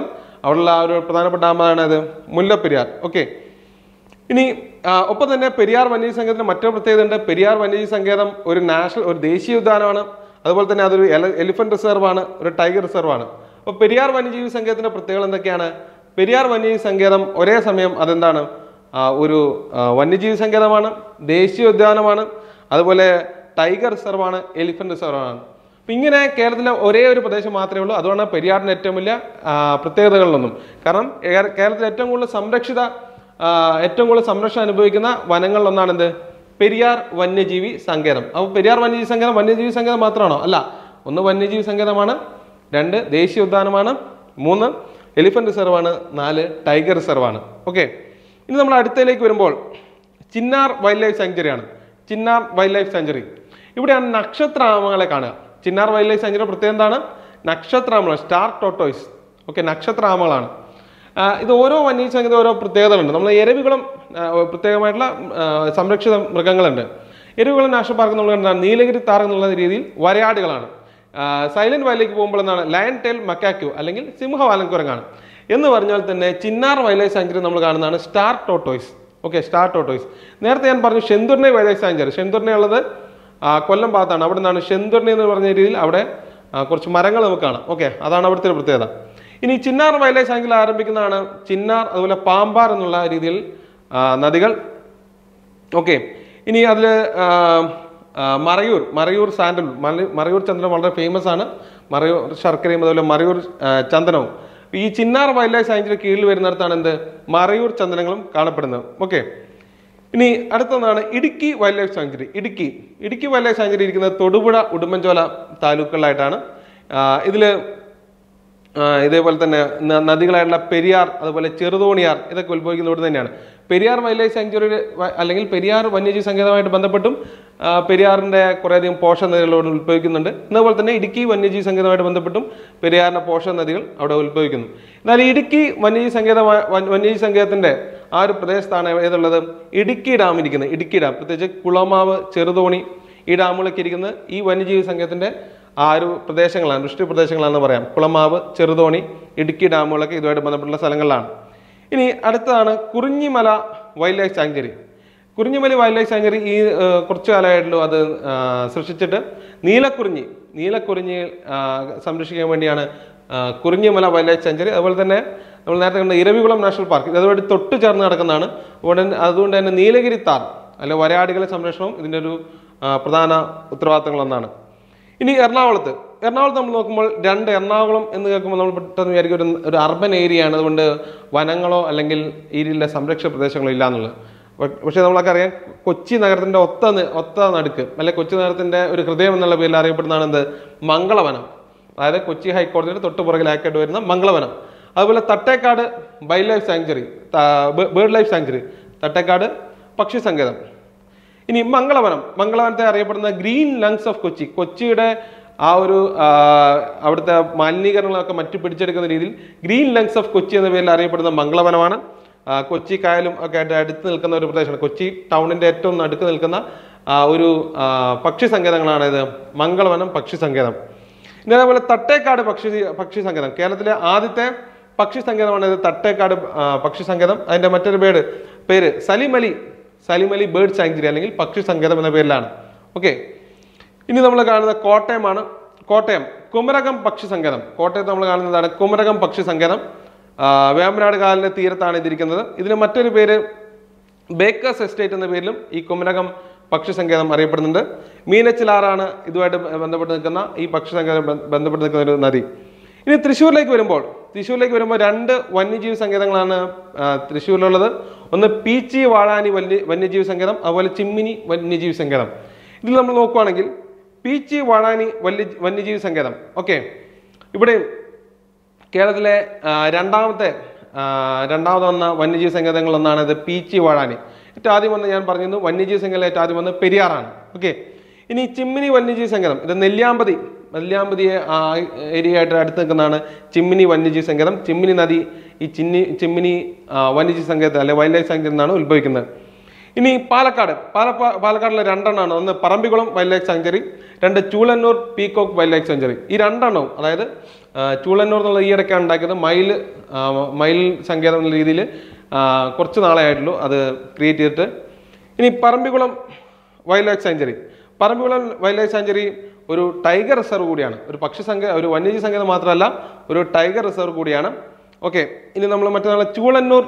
അവിടെയുള്ള ആ ഒരു പ്രധാനപ്പെട്ട ഡാമാണ് അത് മുല്ലപ്പെരിയാർ. ഓക്കെ, ഇനി ഒപ്പം തന്നെ പെരിയാർ വന്യജീവി സങ്കേതത്തിന് മറ്റൊരു പ്രത്യേകത ഉണ്ട്. പെരിയാർ വന്യജീവി സങ്കേതം ഒരു നാഷണൽ ഒരു ദേശീയ ഉദ്യാനമാണ്. അതുപോലെ തന്നെ അതൊരു എലിഫന്റ് റിസർവ് ആണ്, ഒരു ടൈഗർ റിസർവ് ആണ്. അപ്പോൾ പെരിയാർ വന്യജീവി സങ്കേതത്തിന്റെ പ്രത്യേകത എന്തൊക്കെയാണ്? പെരിയാർ വന്യജീവി സങ്കേതം ഒരേ സമയം അതെന്താണ്, ഒരു വന്യജീവി സങ്കേതമാണ്, ദേശീയ ഉദ്യാനമാണ്, അതുപോലെ ടൈഗർ റിസർവ് ആണ്, എലിഫന്റ് റിസർവ് ആണ്. അപ്പം ഇങ്ങനെ കേരളത്തിലെ ഒരേ ഒരു പ്രദേശം മാത്രമേ ഉള്ളൂ. അതുകൊണ്ട് പെരിയാറിന് ഏറ്റവും വലിയ പ്രത്യേകതകളിലൊന്നും. കാരണം കേരളത്തിലെ ഏറ്റവും കൂടുതൽ സംരക്ഷിത ഏറ്റവും കൂടുതൽ സംരക്ഷണം അനുഭവിക്കുന്ന വനങ്ങളിലൊന്നാണ് എന്ത്, പെരിയാർ വന്യജീവി സങ്കേതം. അപ്പോൾ പെരിയാർ വന്യജീവി സങ്കേതം വന്യജീവി സങ്കേതം മാത്രമാണോ? അല്ല, ഒന്ന് വന്യജീവി സങ്കേതമാണ്, രണ്ട് ദേശീയ ഉദ്യാനമാണ്, മൂന്ന് എലിഫന്റ് റിസർവ് ആണ്, നാല് ടൈഗർ റിസർവ് ആണ്. ഓക്കെ, ഇനി നമ്മൾ അടുത്തതിലേക്ക് വരുമ്പോൾ ചിന്നാർ വൈൽഡ് ലൈഫ് സാങ്ച്വറിയാണ്. ചിന്നാർ വൈൽഡ് ലൈഫ് സാങ്ച്വറി, ഇവിടെയാണ് നക്ഷത്രാമകളെ കാണുക. ചിന്നാർ വൈൽഡ് ലൈഫ് സാങ്ച്വറി പ്രത്യേകം എന്താണ്? നക്ഷത്രാമകൾ, സ്റ്റാർ ടോട്ടോയ്സ്. ഓക്കെ, നക്ഷത്രാമകളാണ്. ഇത് ഓരോ വന്യജീവി സങ്കേതം ഓരോ പ്രത്യേകതകളുണ്ട്. നമ്മൾ എരവികുളം പ്രത്യേകമായിട്ടുള്ള സംരക്ഷിത മൃഗങ്ങളുണ്ട്. എരവികുളം നാഷണൽ പാർക്ക് നമ്മൾ കണ്ടാൽ നീലഗിരി താർ എന്നുള്ള രീതിയിൽ വരയാടുകളാണ്. സൈലന്റ് വാലിയിലേക്ക് പോകുമ്പോൾ എന്താണ്, ലയൺ ടെയിൽ മക്കാക്യു അല്ലെങ്കിൽ സിംഹവാലൻകുരങ്ങാണ്. എന്ന് പറഞ്ഞാൽ തന്നെ ചിന്നാർ വൈൽഡ് ലൈഫ് സാങ്ച്വറി നമ്മൾ കാണുന്നതാണ് star tortoise. Okay, star tortoise. നേരത്തെ ഞാൻ പറഞ്ഞു Shendurney wildlife sanctuary. Shendurney ഉള്ളത് കൊല്ലം ഭാഗത്താണ്. അവിടെ നിന്നാണ് ഷെന്തുർണി എന്ന് പറഞ്ഞ രീതിയിൽ അവിടെ കുറച്ച് മരങ്ങൾ നമുക്ക് കാണാം. ഓക്കെ, അതാണ് അവിടുത്തെ ഒരു പ്രത്യേകത. ഇനി ചിന്നാർ വൈൽഡ് ലൈഫ് സാങ്ച്വറി ആരംഭിക്കുന്നതാണ് ചിന്നാർ, അതുപോലെ പാമ്പാർ എന്നുള്ള രീതിയിൽ നദികൾ. ഓക്കെ, ഇനി അതിൽ മറയൂർ മറയൂർ സാൻഡൽവുഡ് മറയൂർ ചന്ദനം വളരെ ഫേമസ് ആണ്. മറയൂർ ശർക്കരയും അതുപോലെ മറയൂർ ചന്ദനവും. ഈ ചിന്നാർ വൈൽഡ് ലൈഫ് സാങ്ച്വറി കീഴിൽ വരുന്നിടത്താണ് എന്ത്, മറയൂർ ചന്ദനങ്ങളും കാണപ്പെടുന്നത്. ഓക്കെ, ഇനി അടുത്തൊന്നാണ് Idukki wildlife sanctuary. Idukki Idukki wildlife sanctuary ഇരിക്കുന്നത് തൊടുപുഴ ഉടുമ്പൻചോല താലൂക്കുകളിലായിട്ടാണ്. ഇതിൽ ഇതേപോലെ തന്നെ നദികളായിട്ടുള്ള പെരിയാർ, അതുപോലെ ചെറുതോണിയാർ ഇതൊക്കെ ഉത്ഭവിക്കുന്ന ഇവിടെ തന്നെയാണ്. പെരിയാർ വൈൽഡ് ലൈഫ് സാങ്ച്വറി അല്ലെങ്കിൽ പെരിയാർ വന്യജീവി സങ്കേതമായിട്ട് ബന്ധപ്പെട്ടും പെരിയാറിൻ്റെ കുറേയധികം പോഷക നദികളോട് ഉത്ഭവിക്കുന്നുണ്ട്. അതുപോലെ തന്നെ ഇടുക്കി വന്യജീവി സങ്കേതമായിട്ട് ബന്ധപ്പെട്ടും പെരിയാറിൻ്റെ പോഷക നദികൾ അവിടെ ഉത്ഭവിക്കുന്നു. എന്നാൽ ഇടുക്കി വന്യജീവി സങ്കേതമായ വന്യജീവി സങ്കേതത്തിൻ്റെ ആ ഒരു പ്രദേശത്താണ് ഏതുള്ളത്, ഇടുക്കി ഡാം ഇരിക്കുന്നത്. ഇടുക്കി ഡാം പ്രത്യേകിച്ച് കുളമാവ്, ചെറുതോണി ഈ ഡാമുകളൊക്കെ ഇരിക്കുന്നത് ഈ വന്യജീവി സങ്കേതത്തിൻ്റെ ആ ഒരു പ്രദേശങ്ങളാണ്, വൃഷ്ടി പ്രദേശങ്ങളാണെന്ന് പറയാം. കുളമാവ്, ചെറുതോണി, ഇടുക്കി ഡാമുകളൊക്കെ ഇതുമായിട്ട് ബന്ധപ്പെട്ടുള്ള സ്ഥലങ്ങളിലാണ്. ഇനി അടുത്തതാണ് Kurinjimala wildlife sanctuary. Kurinjimala wildlife sanctuary ഈ കുറച്ചു കാലമായിട്ടുള്ളൂ അത് സൃഷ്ടിച്ചിട്ട്. നീലക്കുറിഞ്ഞി നീലക്കുറിഞ്ഞി സംരക്ഷിക്കാൻ വേണ്ടിയാണ് കുറിഞ്ഞിമല വൈൽഡ് ലൈഫ് സാങ്ച്വറി. അതുപോലെ തന്നെ നമ്മൾ നേരത്തെ കണ്ട ഇരവികുളം നാഷണൽ പാർക്ക് ഇതുമായിട്ട് തൊട്ട് ചേർന്ന് കിടക്കുന്നതാണ്. അതുകൊണ്ട് അതുകൊണ്ട് തന്നെ നീലഗിരി താർ അല്ലെ വരയാടുകളെ സംരക്ഷണവും ഇതിൻ്റെ ഒരു പ്രധാന ഉത്തരവാദിത്തങ്ങളൊന്നാണ്. ഇനി എറണാകുളത്ത് എറണാകുളത്ത് നമ്മൾ നോക്കുമ്പോൾ രണ്ട് എറണാകുളം എന്ന് കേൾക്കുമ്പോൾ നമ്മൾ പെട്ടെന്ന് വിചാരിക്കും ഒരു ഒരു അർബൻ ഏരിയ ആണ്, അതുകൊണ്ട് വനങ്ങളോ അല്ലെങ്കിൽ ഇതിലെ സംരക്ഷണ പ്രദേശങ്ങളോ ഇല്ല എന്നുള്ളത്. പക്ഷേ നമ്മളൊക്കെ അറിയാം കൊച്ചി നഗരത്തിൻ്റെ ഒത്ത ഒത്ത നടുക്ക് അല്ലെ കൊച്ചി നഗരത്തിൻ്റെ ഒരു ഹൃദയം എന്നുള്ള പേരിൽ അറിയപ്പെടുന്നതാണ് എന്ത്, മംഗളവനം. അതായത് കൊച്ചി ഹൈക്കോടതിയുടെ തൊട്ട് പുറകിലാക്കിയിട്ട് വരുന്ന മംഗളവനം. അതുപോലെ Thattekkad wildlife sanctuary, bird life sanctuary, Thattekkad പക്ഷി സങ്കേതം. ഇനി മംഗളവനം മംഗളവനത്തെ അറിയപ്പെടുന്ന ഗ്രീൻ ലങ്സ് ഓഫ് കൊച്ചി. കൊച്ചിയുടെ ആ ഒരു അവിടുത്തെ മാലിന്യീകരണങ്ങളൊക്കെ മറ്റു പിടിച്ചെടുക്കുന്ന രീതിയിൽ ഗ്രീൻ ലങ്സ് ഓഫ് കൊച്ചി എന്ന പേരിൽ അറിയപ്പെടുന്ന മംഗളവനമാണ്. കൊച്ചി കായലും ഒക്കെ ആയിട്ട് അടുത്ത് നിൽക്കുന്ന ഒരു പ്രദേശമാണ്. കൊച്ചി ടൗണിൻ്റെ ഏറ്റവും അടുത്ത് നിൽക്കുന്ന ഒരു പക്ഷി സങ്കേതങ്ങളാണ് ഇത് മംഗളവനം പക്ഷി സങ്കേതം. ഇനി അതേപോലെ തട്ടേക്കാട് പക്ഷി പക്ഷി സങ്കേതം കേരളത്തിലെ ആദ്യത്തെ പക്ഷി സങ്കേതമാണ് ഇത് തട്ടേക്കാട് പക്ഷി സങ്കേതം. അതിൻ്റെ മറ്റൊരു പേര് പേര് സലിമലി സലിമലി ബേർഡ് സാങ്ച്വറി അല്ലെങ്കിൽ പക്ഷി സങ്കേതം എന്ന പേരിലാണ്. ഓക്കെ, ഇനി നമ്മൾ കാണുന്ന കോട്ടയമാണ്. കോട്ടയം കുമരകം പക്ഷി സങ്കേതം. കോട്ടയത്ത് നമ്മൾ കാണുന്നതാണ് കുമരകം പക്ഷി സങ്കേതം. വേമ്പനാട് കായലിന്റെ തീരത്താണ് ഇതിരിക്കുന്നത്. ഇതിന് മറ്റൊരു പേര് ബേക്കേഴ്സ് എസ്റ്റേറ്റ് എന്ന പേരിലും ഈ കുമരകം പക്ഷി സങ്കേതം അറിയപ്പെടുന്നുണ്ട്. മീനച്ചിലാറാണ് ഇതുമായിട്ട് ബന്ധപ്പെട്ട് നിൽക്കുന്ന ഈ പക്ഷി സങ്കേതം ബന്ധപ്പെട്ട് നിൽക്കുന്ന ഒരു നദി. ഇനി തൃശ്ശൂരിലേക്ക് വരുമ്പോൾ തൃശ്ശൂരിലേക്ക് വരുമ്പോൾ രണ്ട് വന്യജീവി സങ്കേതങ്ങളാണ് തൃശ്ശൂരിലുള്ളത്. ഒന്ന് പീച്ചി വാഴാനി വന്യ വന്യജീവി സങ്കേതം, അതുപോലെ ചിമ്മിനി വന്യജീവി സങ്കേതം. ഇതിൽ നമ്മൾ നോക്കുകയാണെങ്കിൽ പീച്ചി വാഴാനി വന്യ വന്യജീവി സങ്കേതം ഓക്കെ, ഇവിടെ കേരളത്തിലെ രണ്ടാമത്തെ രണ്ടാമത് വന്ന വന്യജീവി സങ്കേതങ്ങളൊന്നാണ് ഇത് പീച്ചി വാഴാനി. ഏറ്റവും ആദ്യം വന്ന് ഞാൻ പറഞ്ഞിരുന്നു വന്യജീവി സങ്കേതം ഏറ്റവും ആദ്യം വന്ന് പെരിയാറാണ്. ഓക്കെ, ഇനി ചിമ്മിനി വന്യജീവി സങ്കേതം ഇത് നെല്ലിയാമ്പതി നെല്ലിയാമ്പതിയെ ഏരിയ ആയിട്ട് അടുത്ത് നിൽക്കുന്നതാണ് ചിമ്മിനി വന്യജീവി സങ്കേതം. ചിമ്മിനി നദി ഈ ചിന്നി ചിമ്മിനി വന്യജീവി സങ്കേതം അല്ലെ വൈൽഡ് ലൈഫ് സങ്കേതം എന്നാണ് ഉത്ഭവിക്കുന്നത്. ഇനി പാലക്കാട് പാലപ്പാ പാലക്കാടിലെ രണ്ടെണ്ണമാണ്. ഒന്ന് പറമ്പിക്കുളം വൈൽഡ് ലൈഫ് സാങ്ച്വറി, രണ്ട് Choolannur peacock wildlife sanctuary. ഈ രണ്ടെണ്ണവും അതായത് ചൂളന്നൂർ എന്നുള്ള ഈ ഇടയ്ക്കാണ് ഉണ്ടാക്കിയത്. മയിൽ മയിൽ സങ്കേതം എന്ന രീതിയിൽ കുറച്ച് നാളെ ആയിട്ടുള്ളൂ അത് ക്രിയേറ്റ് ചെയ്തിട്ട്. ഇനി Parambikulam wildlife sanctuary. Parambikulam wildlife sanctuary ഒരു ടൈഗർ റിസർവ് കൂടിയാണ്. ഒരു പക്ഷി സങ്കേതം, ഒരു വന്യജീവി സങ്കേതം മാത്രമല്ല, ഒരു ടൈഗർ റിസർവ് കൂടിയാണ്. ഓക്കെ, ഇനി നമ്മൾ മറ്റന്നാൾ ചൂളന്നൂർ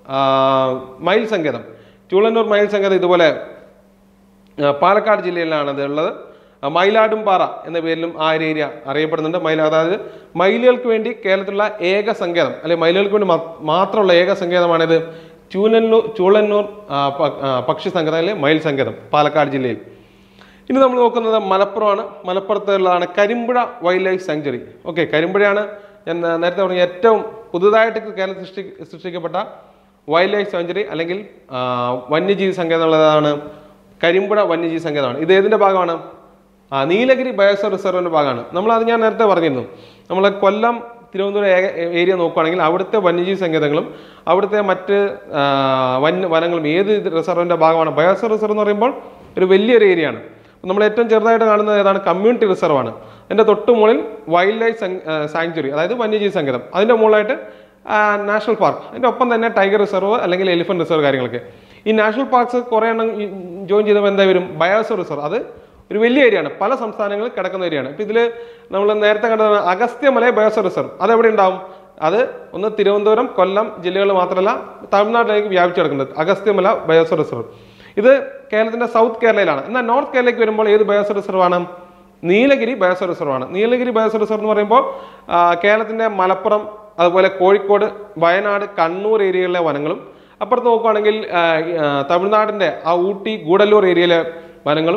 മയിൽ സങ്കേതം. ചൂളന്നൂർ മയിൽ സങ്കേതം ഇതുപോലെ പാലക്കാട് ജില്ലയിലാണ് ഇത് ഉള്ളത്. മയിലാടുംപാറ എന്ന പേരിലും ആ ഒരു ഏരിയ അറിയപ്പെടുന്നുണ്ട്. മയിൽ അതായത് മയിലുകൾക്ക് വേണ്ടി കേരളത്തിലുള്ള ഏക സങ്കേതം, അല്ലെങ്കിൽ മയിലുകൾക്ക് വേണ്ടി മാത്രമുള്ള ഏക സങ്കേതമാണിത് ചൂലന്നൂർ ചൂളന്നൂർ പക്ഷി സങ്കേതം, അല്ലെങ്കിൽ മയിൽ സങ്കേതം പാലക്കാട് ജില്ലയിൽ. ഇനി നമ്മൾ നോക്കുന്നത് മലപ്പുറമാണ്. മലപ്പുറത്തുള്ളതാണ് Karimpuzha wildlife sanctuary. Okay, കരിമ്പുഴയാണ് ഞാൻ നേരത്തെ പറഞ്ഞ ഏറ്റവും പുതുതായിട്ട് കേരളത്തിൽ സൃഷ്ടി സൃഷ്ടിക്കപ്പെട്ട വൈൽഡ് ലൈഫ് സാങ്ച്വറി അല്ലെങ്കിൽ വന്യജീവി സങ്കേതം ഉള്ളതാണ് കരിമ്പുഴ വന്യജീവി സങ്കേതമാണ്. ഇത് ഏതിൻ്റെ ഭാഗമാണ്? ആ നീലഗിരി ബയോസ്ഫിയർ റിസർവിൻ്റെ ഭാഗമാണ്. നമ്മളത് ഞാൻ നേരത്തെ പറഞ്ഞിരുന്നു. നമ്മൾ കൊല്ലം തിരുവനന്തപുരം ഏരിയ നോക്കുകയാണെങ്കിൽ അവിടുത്തെ വന്യജീവി സങ്കേതങ്ങളും അവിടുത്തെ മറ്റ് വന്യ വനങ്ങളും ഏത് റിസർവിൻ്റെ ഭാഗമാണ്? ബയോസ്ഫിയർ റിസർവ് എന്ന് പറയുമ്പോൾ ഒരു വലിയൊരു ഏരിയയാണ്. നമ്മൾ ഏറ്റവും ചെറുതായിട്ട് കാണുന്നത് ഏതാണ്? കമ്മ്യൂണിറ്റി റിസർവാണ്. അതിൻ്റെ തൊട്ട് മുകളിൽ വൈൽഡ് ലൈഫ് സാങ്ച്വറി, അതായത് വന്യജീവി സങ്കേതം. അതിൻ്റെ മുകളിലായിട്ട് നാഷണൽ പാർക്ക്, അതിൻ്റെ ഒപ്പം തന്നെ ടൈഗർ റിസർവ് അല്ലെങ്കിൽ എലിഫന്റ് റിസർവ് കാര്യങ്ങളൊക്കെ. ഈ നാഷണൽ പാർക്സ് കുറേ എണ്ണം ജോയിൻ ചെയ്തപ്പോൾ എന്താ വരും? Biosphere reserve. അത് ഒരു വലിയ ഏരിയയാണ്, പല സംസ്ഥാനങ്ങളിൽ കിടക്കുന്ന ഏരിയയാണ്. ഇപ്പം ഇതിൽ നമ്മൾ നേരത്തെ കണ്ടതാണ് അഗസ്ത്യമല ബയോസ്ഫിയർ റിസർവ്. അതെവിടെ ഉണ്ടാവും? അത് ഒന്ന് തിരുവനന്തപുരം, കൊല്ലം ജില്ലകൾ മാത്രമല്ല തമിഴ്നാട്ടിലേക്ക് വ്യാപിച്ചു കിടക്കുന്നത് അഗസ്ത്യമല ബയോസ്ഫിയർ റിസർവ്. ഇത് കേരളത്തിൻ്റെ സൗത്ത് കേരളയിലാണ്. എന്നാൽ നോർത്ത് കേരളയ്ക്ക് വരുമ്പോൾ ഏത് ബയോസ്ഫിയർ റിസർവാണ്? നീലഗിരി ബയോസ്ഫിയർ റിസർവാണ്. നീലഗിരി ബയോസ്ഫിയർ റിസർവ് എന്ന് പറയുമ്പോൾ കേരളത്തിൻ്റെ മലപ്പുറം, അതുപോലെ കോഴിക്കോട്, വയനാട്, കണ്ണൂർ ഏരിയകളിലെ വനങ്ങളും, അപ്പുറത്ത് നോക്കുകയാണെങ്കിൽ തമിഴ്നാടിൻ്റെ ആ ഊട്ടി, ഗൂഡല്ലൂർ ഏരിയയിലെ വനങ്ങളും,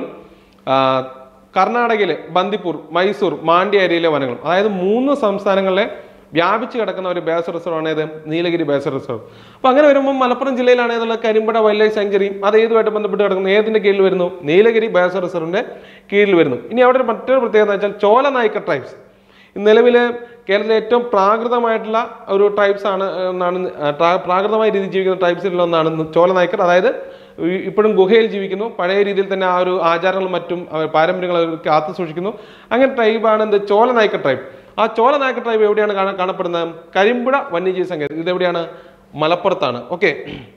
കർണാടകയിലെ ബന്ദിപ്പൂർ, മൈസൂർ, മാണ്ഡ്യ ഏരിയയിലെ വനങ്ങളും, അതായത് മൂന്ന് സംസ്ഥാനങ്ങളിലെ വ്യാപിച്ച് കിടക്കുന്ന ഒരു ബയോസ്ഫിയർ റിസർവാണ് ഏത്? Nilgiri biosphere reserve. അപ്പോൾ അങ്ങനെ വരുമ്പോൾ മലപ്പുറം ജില്ലയിലാണ് ഏതുള്ള കരിമ്പുഴ വൈൽഡ് ലൈഫ് സാങ്ച്വറി. അത് ഏതുമായിട്ട് ബന്ധപ്പെട്ട് കിടക്കുന്നു? ഏതിൻ്റെ കീഴിൽ വരുന്നു? നീലഗിരി ബയോസ്ഫിയർ റിസർവിൻ്റെ കീഴിൽ വരുന്നു. ഇനി അവിടെ മറ്റൊരു പ്രത്യേകത എന്ന് വെച്ചാൽ ചോല നായ്ക്ക ട്രൈബ്സ്. നിലവിൽ കേരളത്തിലെ ഏറ്റവും പ്രാകൃതമായിട്ടുള്ള ഒരു ട്രൈബ്സ് ആണ് എന്നാണ് പ്രാകൃതമായ രീതിയിൽ ജീവിക്കുന്ന ട്രൈബ്സിലുള്ള ഒന്നാണ് ചോല നായ്ക്കർ. അതായത് ഇപ്പോഴും ഗുഹയിൽ ജീവിക്കുന്നു, പഴയ രീതിയിൽ തന്നെ ആ ഒരു ആചാരങ്ങളും മറ്റും പാരമ്പര്യങ്ങൾ അവർ കാത്തു സൂക്ഷിക്കുന്നു. അങ്ങനെ ട്രൈബാണ് എന്ത്? ചോല നായ്ക്കർ ട്രൈബ്. ആ ചോല നായ്ക്കർ ട്രൈബ് എവിടെയാണ് കാണപ്പെടുന്നത്? കരിമ്പുഴ വന്യജീവി സങ്കേതം. ഇതെവിടെയാണ്? മലപ്പുറത്താണ്. ഓക്കെ,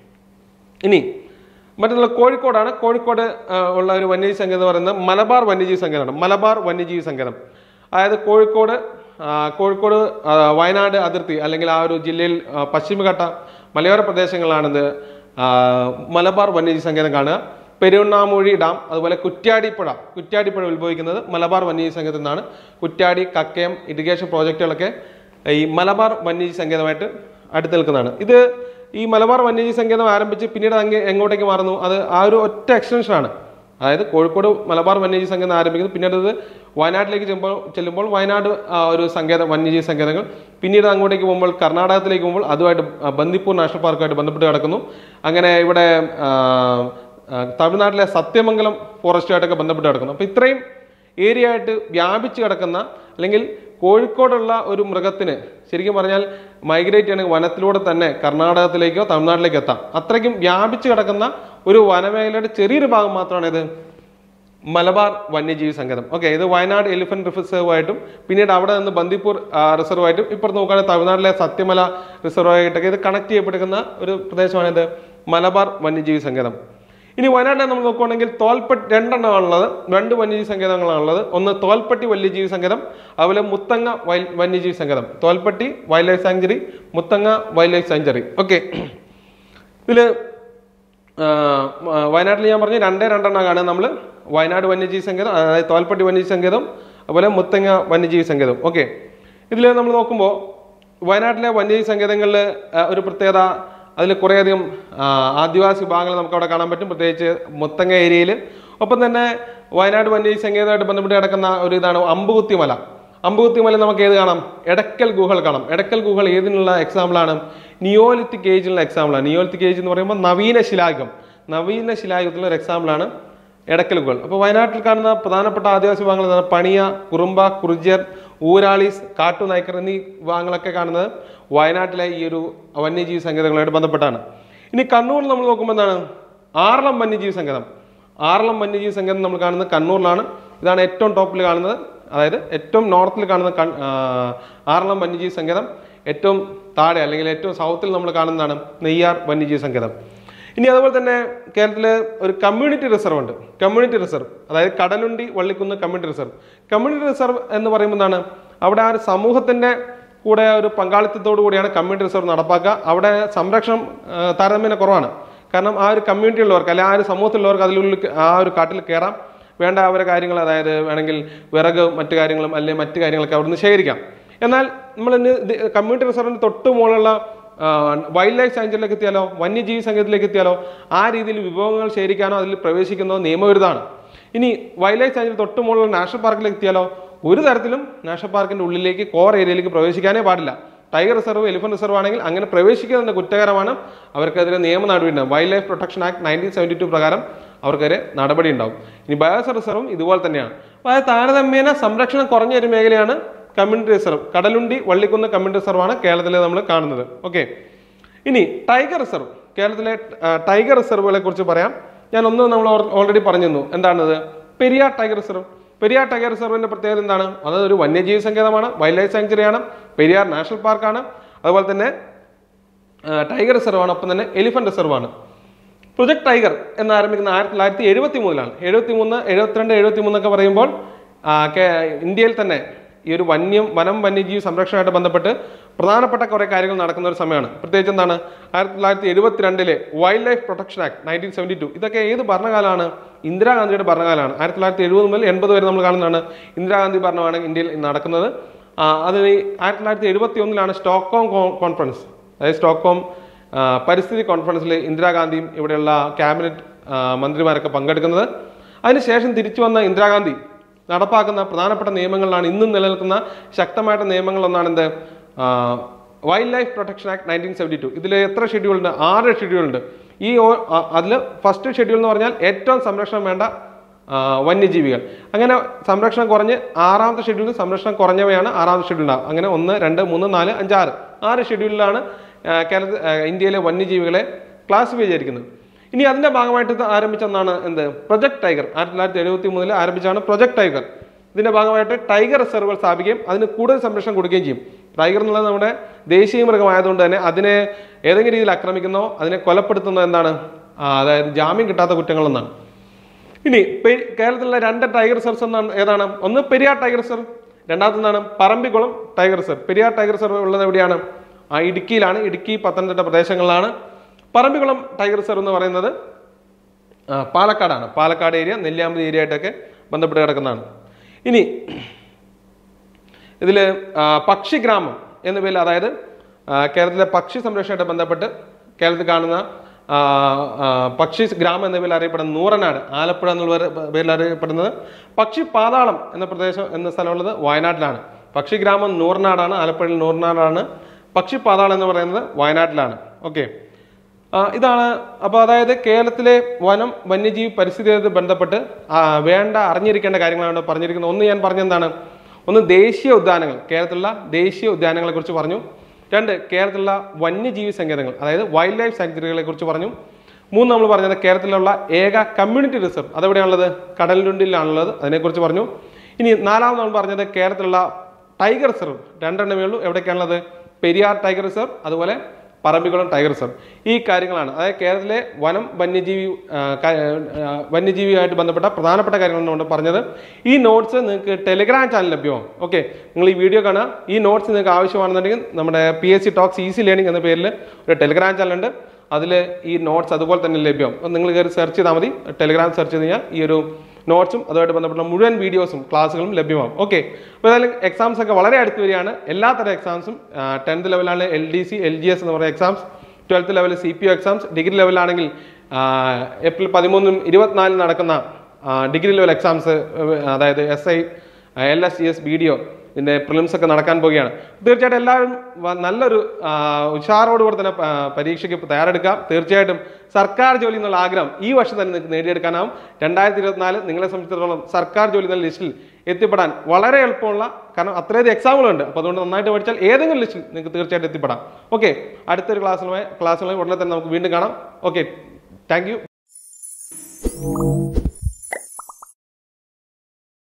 ഇനി മറ്റുള്ള കോഴിക്കോടാണ്. കോഴിക്കോട് ഉള്ള ഒരു വന്യജീവി സങ്കേതം പറയുന്നത് മലബാർ വന്യജീവി സങ്കേതമാണ്. മലബാർ വന്യജീവി സങ്കേതം അതായത് കോഴിക്കോട് കോഴിക്കോട് വയനാട് അതിർത്തി അല്ലെങ്കിൽ ആ ഒരു ജില്ലയിൽ പശ്ചിമഘട്ട മലയോര പ്രദേശങ്ങളിലാണിത് മലബാർ വന്യജീവി സങ്കേതം കാണുക. പെരുവണ്ണാമൂഴി ഡാം, അതുപോലെ കുറ്റ്യാടിപ്പുഴ കുറ്റ്യാടിപ്പുഴ ഉത്ഭവിക്കുന്നത് മലബാർ വന്യജീവി സങ്കേതത്തിൽ നിന്നാണ്. കുറ്റ്യാടി, കക്കയം ഇറിഗേഷൻ പ്രോജക്റ്റുകളൊക്കെ ഈ മലബാർ വന്യജീവി സങ്കേതമായിട്ട് അടുത്ത് നിൽക്കുന്നതാണ്. ഇത് ഈ മലബാർ വന്യജീവി സങ്കേതം ആരംഭിച്ച് പിന്നീട് അങ്ങ് എങ്ങോട്ടേക്ക് മാറുന്നു? അത് ആ ഒരു ഒറ്റ എക്സ്റ്റൻഷനാണ്. അതായത് കോഴിക്കോട് മലബാർ വന്യജീവി സങ്കേതം ആരംഭിക്കുന്നു, പിന്നീട് അത് വയനാട്ടിലേക്ക് ചെല്ലുമ്പോൾ ചെല്ലുമ്പോൾ വയനാട് ഒരു സങ്കേതം വന്യജീവി സങ്കേതങ്ങൾ, പിന്നീട് അങ്ങോട്ടേക്ക് പോകുമ്പോൾ കർണാടകത്തിലേക്ക് പോകുമ്പോൾ അതുമായിട്ട് ബന്ദിപ്പൂർ നാഷണൽ പാർക്കുമായിട്ട് ബന്ധപ്പെട്ട് കിടക്കുന്നു. അങ്ങനെ ഇവിടെ തമിഴ്നാട്ടിലെ സത്യമംഗലം ഫോറസ്റ്റുമായിട്ടൊക്കെ ബന്ധപ്പെട്ട് കിടക്കുന്നു. അപ്പോൾ ഇത്രയും ഏരിയ ആയിട്ട് വ്യാപിച്ച് കിടക്കുന്ന, അല്ലെങ്കിൽ കോഴിക്കോടുള്ള ഒരു മൃഗത്തിന് ശരിക്കും പറഞ്ഞാൽ മൈഗ്രേറ്റ് ചെയ്യണമെങ്കിൽ വനത്തിലൂടെ തന്നെ കർണാടകത്തിലേക്കോ തമിഴ്നാട്ടിലേക്കോ എത്താം. അത്രയ്ക്കും വ്യാപിച്ച് കിടക്കുന്ന ഒരു വനമേഖലയുടെ ചെറിയൊരു ഭാഗം മാത്രമാണ് ഇത് മലബാർ വന്യജീവി സങ്കേതം. ഓക്കെ, ഇത് വയനാട് എലിഫന്റ് റിസർവായിട്ടും പിന്നീട് അവിടെ നിന്ന് ബന്ദിപ്പൂർ റിസർവായിട്ടും ഇപ്പുറത്ത് നോക്കുകയാണെങ്കിൽ തമിഴ്നാട്ടിലെ സത്യമല റിസർവായിട്ടൊക്കെ ഇത് കണക്ട് ചെയ്യപ്പെടുന്ന ഒരു പ്രദേശമാണിത് മലബാർ വന്യജീവി സങ്കേതം. ഇനി വയനാട്ടിൽ നമ്മൾ നോക്കുകയാണെങ്കിൽ തോൽപ്പെട്ടി രണ്ടെണ്ണമാണുള്ളത്, രണ്ട് വന്യജീവി സങ്കേതങ്ങളാണുള്ളത്. ഒന്ന് തോൽപ്പെട്ടി വന്യജീവി സങ്കേതം, അതുപോലെ മുത്തങ്ങ വൈൽഡ് വന്യജീവി സങ്കേതം. Tholpetty wildlife sanctuary, Muthanga wildlife sanctuary. Okay, ഇതിൽ വയനാട്ടിൽ ഞാൻ പറഞ്ഞു രണ്ടേ രണ്ടെണ്ണമാണ് നമ്മൾ വയനാട് വന്യജീവി സങ്കേതം, അതായത് തോൽപ്പെട്ടി വന്യജീവി സങ്കേതം, അതുപോലെ മുത്തങ്ങ വന്യജീവി സങ്കേതം. ഓക്കെ, ഇതിൽ നമ്മൾ നോക്കുമ്പോൾ വയനാട്ടിലെ വന്യജീവി സങ്കേതങ്ങളിൽ ഒരു പ്രത്യേകത, അതിൽ കുറേയധികം ആദിവാസി വിഭാഗങ്ങൾ നമുക്ക് അവിടെ കാണാൻ പറ്റും, പ്രത്യേകിച്ച് മുത്തങ്ങ ഏരിയയിൽ. ഒപ്പം തന്നെ വയനാട് വന്യജീവി സങ്കേതമായിട്ട് ബന്ധപ്പെട്ട് കിടക്കുന്ന ഒരു ഇതാണ് അമ്പുകുത്തിമല. അമ്പുകുത്തിമല നമുക്ക് ഏത് കാണാം? എടക്കൽ ഗുഹകൾ കാണാം. എടക്കൽ ഗുഹകൾ ഏതിനുള്ള എക്സാമ്പിളാണ്? നിയോലിത്തിക് ഏജിനുള്ള എക്സാമ്പിളാണ്. നിയോലിത്തിക് ഏജ് എന്ന് പറയുമ്പോൾ നവീന ശിലായുഗം, നവീന ശിലായുഗത്തിലുള്ള ഒരു എക്സാമ്പിളാണ് എടക്കൽ ഗുഹകൾ. അപ്പോൾ വയനാട്ടിൽ കാണുന്ന പ്രധാനപ്പെട്ട ആദിവാസി വിഭാഗങ്ങൾ പണിയ, കുറുമ്പ, കുറിച്യർ, ഊരാളീസ്, കാട്ടുനായ്ക്കർ എന്നീ വിഭാഗങ്ങളൊക്കെ കാണുന്നത് വയനാട്ടിലെ ഈ ഒരു വന്യജീവി സങ്കേതങ്ങളുമായിട്ട് ബന്ധപ്പെട്ടാണ്. ഇനി കണ്ണൂരിൽ നമ്മൾ നോക്കുമ്പോൾ എന്താണ്? ആറളം വന്യജീവി സങ്കേതം. ആറളം വന്യജീവി സങ്കേതം നമ്മൾ കാണുന്നത് കണ്ണൂരിലാണ്. ഇതാണ് ഏറ്റവും ടോപ്പിൽ കാണുന്നത്, അതായത് ഏറ്റവും നോർത്തിൽ കാണുന്ന ആറളം വന്യജീവി സങ്കേതം. ഏറ്റവും താഴെ അല്ലെങ്കിൽ ഏറ്റവും സൗത്തിൽ നമ്മൾ കാണുന്നതാണ് നെയ്യാർ വന്യജീവി സങ്കേതം. ഇനി അതുപോലെ തന്നെ കേരളത്തിൽ ഒരു കമ്മ്യൂണിറ്റി റിസർവ് ഉണ്ട്. കമ്മ്യൂണിറ്റി റിസർവ് അതായത് Kadalundi Vallikkunnu community reserve. Community reserve എന്ന് പറയുമ്പോൾ എന്താണ്, അവിടെ ആ ഒരു സമൂഹത്തിൻ്റെ കൂടെ ഒരു പങ്കാളിത്തത്തോടു കൂടിയാണ് കമ്മ്യൂണിറ്റി റിസർവ് നടപ്പാക്കുക. അവിടെ സംരക്ഷണം താരതമ്യേന കുറവാണ്. കാരണം ആ ഒരു കമ്മ്യൂണിറ്റി ഉള്ളവർക്ക് അല്ലെങ്കിൽ ആ ഒരു സമൂഹത്തിലുള്ളവർക്ക് അതിനുള്ളിൽ ആ ഒരു കാട്ടിൽ കയറാം, വേണ്ട അവരുടെ കാര്യങ്ങൾ, അതായത് വേണമെങ്കിൽ വിറക് മറ്റു കാര്യങ്ങളും അല്ലെങ്കിൽ മറ്റു കാര്യങ്ങളൊക്കെ അവിടെ നിന്ന് ശേഖരിക്കാം. എന്നാൽ നമ്മൾ ഇന്ന് കമ്മ്യൂണിറ്റി റിസർവിന് തൊട്ട് മുകളിലുള്ള വൈൽഡ് ലൈഫ് സാങ്ച്വറിയിലേക്ക് എത്തിയാലോ, വന്യജീവി സങ്കേതത്തിലേക്ക് എത്തിയാലോ ആ രീതിയിൽ വിഭവങ്ങൾ ശേഖരിക്കാനോ അതിൽ പ്രവേശിക്കുന്നതോ നിയമവിരുദ്ധമാണ്. ഇനി വൈൽഡ് ലൈഫ് സാങ്ച്വറി തൊട്ട് മുകളിലുള്ള നാഷണൽ പാർക്കിലേക്ക് എത്തിയാലോ ഒരു തരത്തിലും നാഷണൽ പാർക്കിൻ്റെ ഉള്ളിലേക്ക് കോർ ഏരിയയിലേക്ക് പ്രവേശിക്കാനേ പാടില്ല. ടൈഗർ റിസർവ്, എലിഫന്റ് റിസർവ് ആണെങ്കിൽ അങ്ങനെ പ്രവേശിക്കുന്നത് കുറ്റകരമാണ്. അവർക്കെതിരെ നിയമ നടപടി ഉണ്ടാവും. Wildlife protection act nineteen seventy two പ്രകാരം അവർക്കെതിരെ നടപടി ഉണ്ടാവും. ഇനി ബയോസ്ഫിയർ റിസർവും ഇതുപോലെ തന്നെയാണ്. അതായത് താരതമ്യേന സംരക്ഷണം കുറഞ്ഞ ഒരു മേഖലയാണ് community reserve. Kadalundi Vallikkunnu community റിസർവാണ് കേരളത്തിൽ നമ്മൾ കാണുന്നത്. ഓക്കെ, ഇനി ടൈഗർ റിസർവ്. കേരളത്തിലെ ടൈഗർ റിസർവുകളെ കുറിച്ച് പറയാം. ഞാൻ ഒന്ന് നമ്മൾ ഓൾറെഡി പറഞ്ഞിരുന്നു. എന്താണത്? Periyar tiger reserve. Periyar tiger റിസർവിന്റെ പ്രത്യേകത എന്താണ്? അതായത് ഒരു വന്യജീവി സങ്കേതമാണ്, വൈൽഡ് ലൈഫ് സാങ്ച്വറിയാണ്, പെരിയാർ നാഷണൽ പാർക്കാണ്, അതുപോലെ തന്നെ ടൈഗർ റിസർവാണ്, ഒപ്പം തന്നെ എലിഫന്റ് റിസർവാണ്. പ്രൊജക്ട് ടൈഗർ എന്ന് ആരംഭിക്കുന്ന ആയിരത്തി തൊള്ളായിരത്തി എഴുപത്തി മൂന്നിലാണ്. എഴുപത്തി മൂന്ന് എഴുപത്തിരണ്ട് എഴുപത്തി മൂന്നൊക്കെ പറയുമ്പോൾ ഇന്ത്യയിൽ തന്നെ ഈ ഒരു വന്യം വനം വന്യജീവി സംരക്ഷണമായിട്ട് ബന്ധപ്പെട്ട് പ്രധാനപ്പെട്ട കുറേ കാര്യങ്ങൾ നടക്കുന്ന ഒരു സമയമാണ്. പ്രത്യേകിച്ച് എന്താണ്, ആയിരത്തി തൊള്ളായിരത്തി എഴുപത്തി രണ്ടിലെ wildlife protection act nineteen seventy two ഇതൊക്കെ ഏത് ഭരണകാലമാണ്? ഇന്ദിരാഗാന്ധിയുടെ ഭരണകാലമാണ്. ആയിരത്തി തൊള്ളായിരത്തി എഴുപത് മുതൽ എൺപത് വരെ നമ്മൾ കാണുന്നതാണ് ഇന്ദിരാഗാന്ധി ഭരണമാണ് ഇന്ത്യയിൽ നടക്കുന്നത്. അത് ആയിരത്തി തൊള്ളായിരത്തി എഴുപത്തി ഒന്നിലാണ് സ്റ്റോക്ക്ഹോം കോൺഫറൻസ്, അതായത് സ്റ്റോക്ക്ഹോം പരിസ്ഥിതി കോൺഫറൻസിൽ ഇന്ദിരാഗാന്ധിയും ഇവിടെയുള്ള ക്യാബിനറ്റ് മന്ത്രിമാരൊക്കെ പങ്കെടുക്കുന്നത്. അതിനുശേഷം തിരിച്ചു വന്ന ഇന്ദിരാഗാന്ധി നടപ്പാക്കുന്ന പ്രധാനപ്പെട്ട നിയമങ്ങളിലാണ് ഇന്നും നിലനിൽക്കുന്ന ശക്തമായിട്ട് നിയമങ്ങളൊന്നാണ് എന്ത്, wildlife protection act nineteen seventy two. ഇതിൽ എത്ര ഷെഡ്യൂളുണ്ട്? ആറ് ഷെഡ്യൂളുണ്ട്. ഈ അതിൽ ഫസ്റ്റ് ഷെഡ്യൂൾ എന്ന് പറഞ്ഞാൽ ഏറ്റവും സംരക്ഷണം വേണ്ട വന്യജീവികൾ. അങ്ങനെ സംരക്ഷണം കുറഞ്ഞ് ആറാമത്തെ ഷെഡ്യൂളിൽ സംരക്ഷണം കുറഞ്ഞവയാണ് ആറാമത്തെ ഷെഡ്യൂൾ ഉണ്ടാകും. അങ്ങനെ ഒന്ന് രണ്ട് മൂന്ന് നാല് അഞ്ച് ആറ് ആറ് ഷെഡ്യൂളിലാണ് കേരള ഇന്ത്യയിലെ വന്യജീവികളെ ക്ലാസിഫൈ ചെയ്തിരിക്കുന്നത്. ഇനി അതിൻ്റെ ഭാഗമായിട്ട് ആരംഭിച്ചെന്നാണ് എന്ത്, പ്രൊജക്ട് ടൈഗർ. ആയിരത്തി തൊള്ളായിരത്തി എഴുപത്തി മൂന്നിൽ ആരംഭിച്ചാണ് പ്രൊജക്ട് ടൈഗർ. ഇതിൻ്റെ ഭാഗമായിട്ട് ടൈഗർ റിസർവുകൾ സ്ഥാപിക്കുകയും അതിന് കൂടുതൽ സംരക്ഷണം കൊടുക്കുകയും ചെയ്യും. ടൈഗർ എന്നുള്ളത് നമ്മുടെ ദേശീയ മൃഗമായതുകൊണ്ട് തന്നെ അതിനെ ഏതെങ്കിലും രീതിയിൽ ആക്രമിക്കുന്നോ അതിനെ കൊലപ്പെടുത്തുന്നോ എന്താണ്, അതായത് ജാമ്യം കിട്ടാത്ത കുറ്റങ്ങളെന്നാണ്. ഇനി കേരളത്തിലുള്ള രണ്ട് ടൈഗർ റിസർവ്സ് എന്നാണ് ഏതാണ്? ഒന്ന് പെരിയാർ ടൈഗർ റിസർവ്, രണ്ടാമത്തെന്താണ് Parambikulam tiger reserve. Periyar tiger reserve ഉള്ളത് എവിടെയാണ്? ആ ഇടുക്കിയിലാണ്. ഇടുക്കി പത്തനംതിട്ട പ്രദേശങ്ങളിലാണ്. പറമ്പിക്കുളം ടൈഗർ റിസർവ് എന്ന് പറയുന്നത് പാലക്കാടാണ്. പാലക്കാട് ഏരിയ, നെല്ലിയാമ്പതി ഏരിയ ആയിട്ടൊക്കെ ബന്ധപ്പെട്ട് കിടക്കുന്നതാണ്. ഇനി ഇതിൽ പക്ഷിഗ്രാമം എന്ന പേരിൽ, അതായത് കേരളത്തിലെ പക്ഷി സംരക്ഷണമായിട്ട് ബന്ധപ്പെട്ട് കേരളത്തിൽ കാണുന്ന പക്ഷി ഗ്രാമം എന്ന പേരിൽ അറിയപ്പെടുന്ന നൂറനാട്, ആലപ്പുഴ എന്നുള്ള പേരിൽ അറിയപ്പെടുന്നത് പക്ഷി പാതാളം എന്ന പ്രദേശം എന്ന സ്ഥലമുള്ളത് വയനാട്ടിലാണ്. പക്ഷിഗ്രാമം നൂറനാടാണ്, ആലപ്പുഴയിൽ നൂറനാടാണ്. പക്ഷി പാതാളം എന്ന് പറയുന്നത് വയനാട്ടിലാണ്. ഓക്കെ, ഇതാണ്. അപ്പോൾ അതായത് കേരളത്തിലെ വനം വന്യജീവി പരിസ്ഥിതിയുമായിട്ട് ബന്ധപ്പെട്ട് വേണ്ട അറിഞ്ഞിരിക്കേണ്ട കാര്യങ്ങളാണ് പറഞ്ഞിരിക്കുന്നത്. ഒന്ന് ഞാൻ പറഞ്ഞെന്താണ്, ഒന്ന് ദേശീയ ഉദ്യാനങ്ങൾ, കേരളത്തിലുള്ള ദേശീയ ഉദ്യാനങ്ങളെ കുറിച്ച് പറഞ്ഞു. രണ്ട്, കേരളത്തിലുള്ള വന്യജീവി സങ്കേതങ്ങൾ, അതായത് വൈൽഡ് ലൈഫ് സാങ്ച്വറികളെ കുറിച്ച് പറഞ്ഞു. മൂന്ന്, നമ്മൾ പറഞ്ഞത് കേരളത്തിലുള്ള ഏക കമ്മ്യൂണിറ്റി റിസർവ് അതെവിടെയാണുള്ളത്? കടലുണ്ടിലാണുള്ളത്, അതിനെക്കുറിച്ച് പറഞ്ഞു. ഇനി നാലാമത് നമ്മൾ പറഞ്ഞത് കേരളത്തിലുള്ള ടൈഗർ റിസർവ് രണ്ടെണ്ണമേ ഉള്ളൂ. എവിടേക്കാണുള്ളത്? പെരിയാർ ടൈഗർ റിസർവ്, അതുപോലെ പറമ്പിക്കുളം ടൈഗർ റിസർവ്. ഈ കാര്യങ്ങളാണ്, അതായത് കേരളത്തിലെ വനം വന്യജീവി വന്യജീവിയുമായിട്ട് ബന്ധപ്പെട്ട പ്രധാനപ്പെട്ട കാര്യങ്ങളാണ് പറഞ്ഞത്. ഈ നോട്ട്സ് നിങ്ങൾക്ക് ടെലിഗ്രാം ചാനൽ ലഭ്യമാവും. ഓക്കെ, നിങ്ങൾ ഈ വീഡിയോ കാണുക. ഈ നോട്ട്സ് നിങ്ങൾക്ക് ആവശ്യമാണെന്നുണ്ടെങ്കിൽ നമ്മുടെ P S C talks easy learning എന്ന പേരിൽ ഒരു ടെലിഗ്രാം ചാനലുണ്ട്. അതിൽ ഈ നോട്ട്സ് അതുപോലെ തന്നെ ലഭ്യമാവും. അപ്പം നിങ്ങൾ കയറി സെർച്ച് ചെയ്താൽ മതി. ടെലിഗ്രാം സെർച്ച് ചെയ്ത് കഴിഞ്ഞാൽ ഈ ഒരു നോട്ട്സും അതുമായിട്ട് ബന്ധപ്പെട്ട മുഴുവൻ വീഡിയോസും ക്ലാസ്സുകളും ലഭ്യമാവും. ഓക്കെ, അപ്പോൾ ഏതായാലും എക്സാംസ് ഒക്കെ വളരെ അടുത്ത് വരികയാണ്. എല്ലാത്തരം എക്സാംസും ടെൻത്ത് ലെവലാണ് L D C L G S എന്ന് പറയുന്ന exams, twelfth level C P O exams, degree ലെവലാണെങ്കിൽ ഏപ്രിൽ പതിമൂന്നും ഇരുപത്തിനാലിന് നടക്കുന്ന ഡിഗ്രി ലെവൽ എക്സാംസ്, അതായത് S I L S G S B D O ഇതിൻ്റെ പ്രിലിംസ് ഒക്കെ നടക്കാൻ പോവുകയാണ്. തീർച്ചയായിട്ടും എല്ലാവരും നല്ലൊരു ഉഷാറോടുകൂടി തന്നെ പരീക്ഷയ്ക്ക് തയ്യാറെടുക്കാം. തീർച്ചയായിട്ടും സർക്കാർ ജോലി എന്നുള്ള ആഗ്രഹം ഈ വർഷം തന്നെ നിങ്ങൾക്ക് നേടിയെടുക്കാനാവും. രണ്ടായിരത്തി ഇരുപത്തിനാല് നിങ്ങളെ സംബന്ധിച്ചിടത്തോളം സർക്കാർ ജോലി എന്നുള്ള ലിസ്റ്റിൽ എത്തിപ്പെടാൻ വളരെ എളുപ്പമുള്ള, കാരണം അത്രയധികം എക്സാമുകളുണ്ട്. അപ്പോൾ അതുകൊണ്ട് നന്നായിട്ട് പഠിച്ചാൽ ഏതെങ്കിലും ലിസ്റ്റിൽ നിങ്ങൾക്ക് തീർച്ചയായിട്ടും എത്തിപ്പെടാം. ഓക്കെ, അടുത്തൊരു ക്ലാസ്സുമായി ക്ലാസ്സുമായി ഉടനെ തന്നെ നമുക്ക് വീണ്ടും കാണാം. Okay, thank you. ന്യൂസ്.